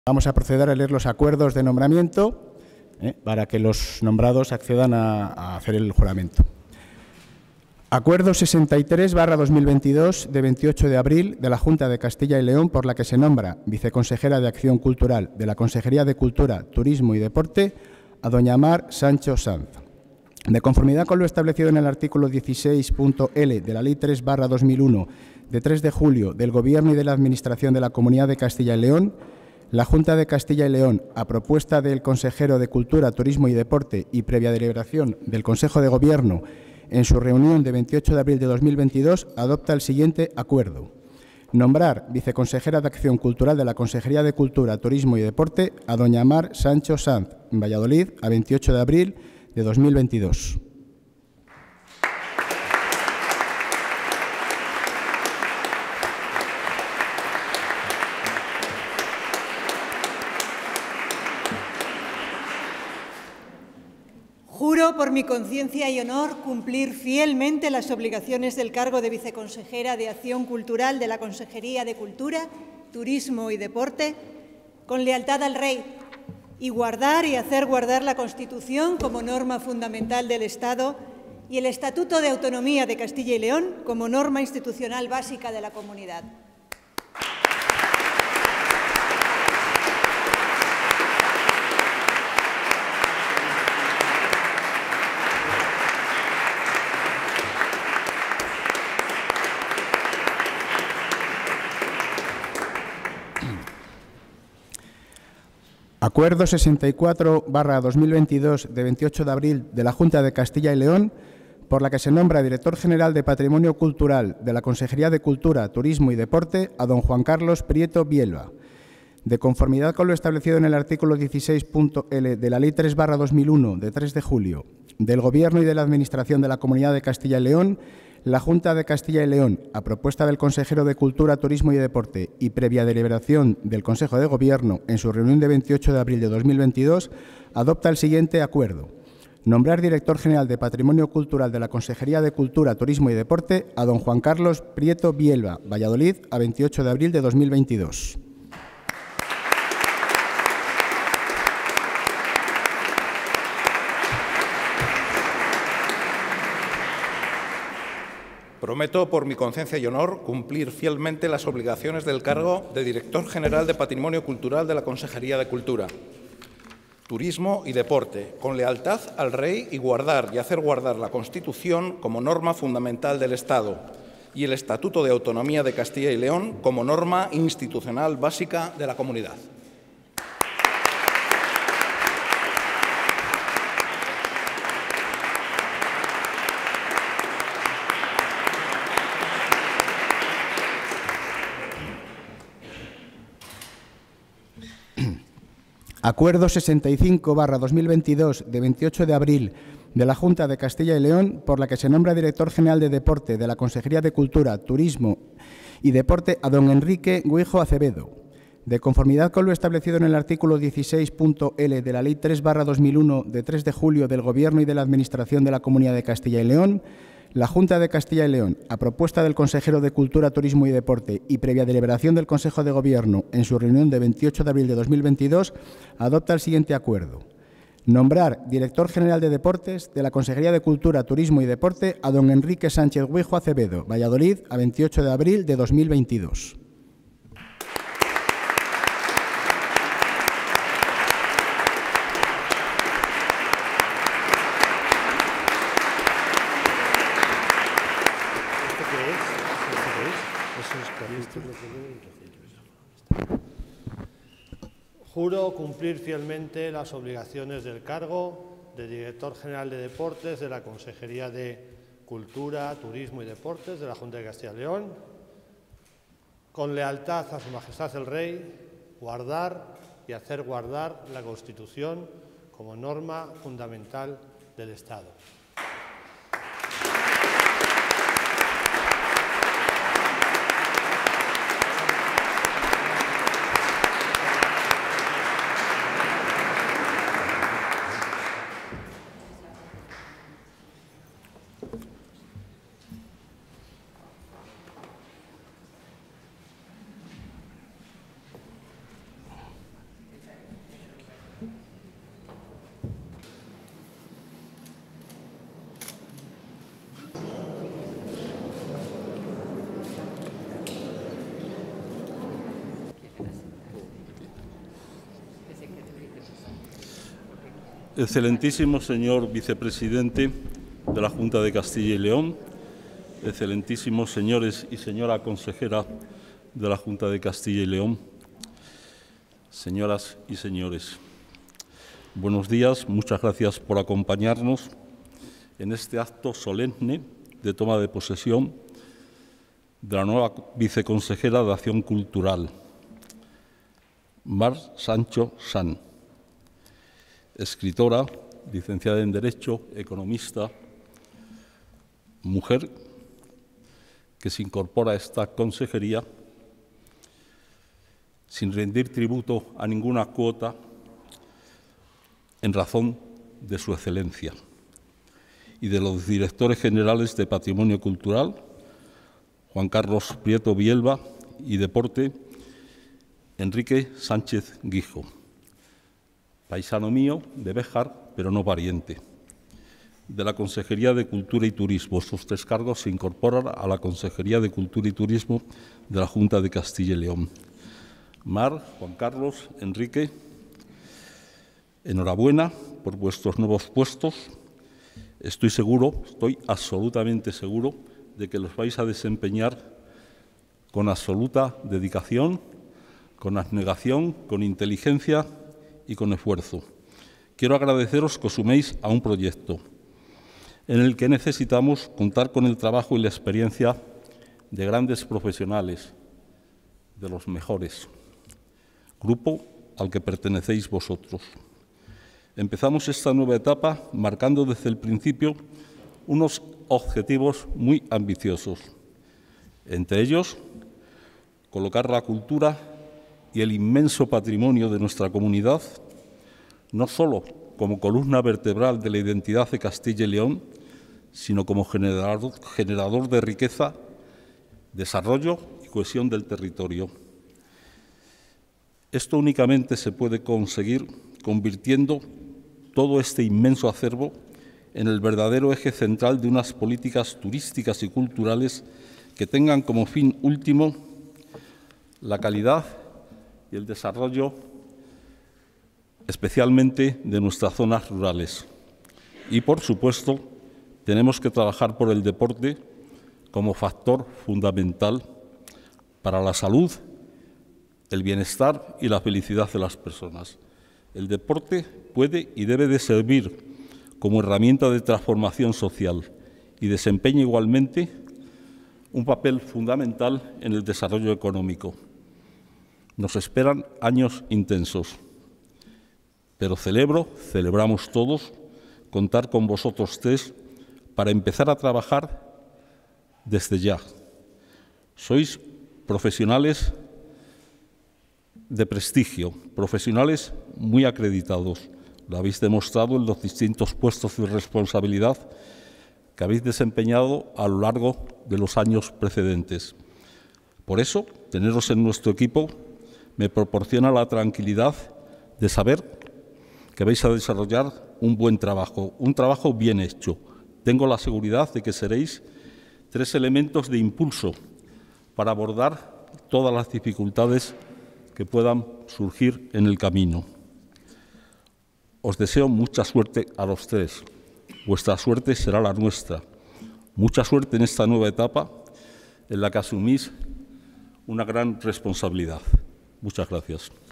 Vamos a proceder a leer los acuerdos de nombramiento para que los nombrados accedan a hacer el juramento. Acuerdo 63/2022 de 28 de abril de la Junta de Castilla y León por la que se nombra viceconsejera de Acción Cultural de la Consejería de Cultura, Turismo y Deporte a doña Mar Sancho Sanz. De conformidad con lo establecido en el artículo 16.l de la Ley 3/2001 de 3 de julio del Gobierno y de la Administración de la Comunidad de Castilla y León, la Junta de Castilla y León, a propuesta del consejero de Cultura, Turismo y Deporte y previa deliberación del Consejo de Gobierno en su reunión de 28 de abril de 2022, adopta el siguiente acuerdo. Nombrar viceconsejera de Acción Cultural de la Consejería de Cultura, Turismo y Deporte a doña Mar Sancho Sanz, en Valladolid, a 28 de abril de 2022. Juro por mi conciencia y honor cumplir fielmente las obligaciones del cargo de viceconsejera de Acción Cultural de la Consejería de Cultura, Turismo y Deporte, con lealtad al Rey, y guardar y hacer guardar la Constitución como norma fundamental del Estado y el Estatuto de Autonomía de Castilla y León como norma institucional básica de la comunidad. Acuerdo 64/2022 de 28 de abril de la Junta de Castilla y León, por la que se nombra director general de Patrimonio Cultural de la Consejería de Cultura, Turismo y Deporte a don Juan Carlos Prieto Bielba. De conformidad con lo establecido en el artículo 16.l de la Ley 3/2001 de 3 de julio del Gobierno y de la Administración de la Comunidad de Castilla y León, la Junta de Castilla y León, a propuesta del consejero de Cultura, Turismo y Deporte y previa deliberación del Consejo de Gobierno en su reunión de 28 de abril de 2022, adopta el siguiente acuerdo. Nombrar director general de Patrimonio Cultural de la Consejería de Cultura, Turismo y Deporte a don Juan Carlos Prieto Bielba, Valladolid, a 28 de abril de 2022. Prometo, por mi conciencia y honor, cumplir fielmente las obligaciones del cargo de Director General de Patrimonio Cultural de la Consejería de Cultura, Turismo y Deporte, con lealtad al Rey y guardar y hacer guardar la Constitución como norma fundamental del Estado y el Estatuto de Autonomía de Castilla y León como norma institucional básica de la comunidad. Acuerdo 65/2022 de 28 de abril de la Junta de Castilla y León, por la que se nombra director general de Deporte de la Consejería de Cultura, Turismo y Deporte a don Enrique Guijo Acevedo. De conformidad con lo establecido en el artículo 16.l de la Ley 3/2001 de 3 de julio del Gobierno y de la Administración de la Comunidad de Castilla y León, la Junta de Castilla y León, a propuesta del consejero de Cultura, Turismo y Deporte y previa deliberación del Consejo de Gobierno en su reunión de 28 de abril de 2022, adopta el siguiente acuerdo. Nombrar director general de Deportes de la Consejería de Cultura, Turismo y Deporte a don Enrique Sánchez Guijo Acevedo, Valladolid, a 28 de abril de 2022. Juro cumplir fielmente las obligaciones del cargo de Director General de Deportes de la Consejería de Cultura, Turismo y Deportes de la Junta de Castilla y León, con lealtad a Su Majestad el Rey, guardar y hacer guardar la Constitución como norma fundamental del Estado. Excelentísimo señor vicepresidente de la Junta de Castilla y León, excelentísimos señores y señora consejera de la Junta de Castilla y León, señoras y señores, buenos días, muchas gracias por acompañarnos en este acto solemne de toma de posesión de la nueva viceconsejera de Acción Cultural, Mar Sancho San, escritora, licenciada en Derecho, economista, mujer que se incorpora a esta consejería sin rendir tributo a ninguna cuota en razón de su excelencia, y de los directores generales de Patrimonio Cultural, Juan Carlos Prieto Bielba, y Deporte, Enrique Sánchez Guijo, paisano mío de Béjar, pero no pariente. De la Consejería de Cultura y Turismo. Estos tres cargos se incorporan a la Consejería de Cultura y Turismo de la Junta de Castilla y León. Mar, Juan Carlos, Enrique, enhorabuena por vuestros nuevos puestos. Estoy absolutamente seguro de que los vais a desempeñar con absoluta dedicación, con abnegación, con inteligencia y con esfuerzo. Quiero agradeceros que os suméis a un proyecto en el que necesitamos contar con el trabajo y la experiencia de grandes profesionales, de los mejores, grupo al que pertenecéis vosotros. Empezamos esta nueva etapa marcando desde el principio unos objetivos muy ambiciosos, entre ellos colocar la cultura y el inmenso patrimonio de nuestra comunidad no solo como columna vertebral de la identidad de Castilla y León, sino como generador de riqueza, desarrollo y cohesión del territorio. Esto únicamente se puede conseguir convirtiendo todo este inmenso acervo en el verdadero eje central de unas políticas turísticas y culturales que tengan como fin último la calidad y el desarrollo, especialmente de nuestras zonas rurales. Y, por supuesto, tenemos que trabajar por el deporte como factor fundamental para la salud, el bienestar y la felicidad de las personas. El deporte puede y debe de servir como herramienta de transformación social y desempeña igualmente un papel fundamental en el desarrollo económico. Nos esperan años intensos, pero celebramos todos contar con vosotros tres para empezar a trabajar desde ya. Sois profesionales de prestigio, profesionales muy acreditados. Lo habéis demostrado en los distintos puestos de responsabilidad que habéis desempeñado a lo largo de los años precedentes. Por eso, teneros en nuestro equipo me proporciona la tranquilidad de saber que vais a desarrollar un buen trabajo, un trabajo bien hecho. Tengo la seguridad de que seréis tres elementos de impulso para abordar todas las dificultades que puedan surgir en el camino. Os deseo mucha suerte a los tres. Vuestra suerte será la nuestra. Mucha suerte en esta nueva etapa en la que asumís una gran responsabilidad. Muchas gracias.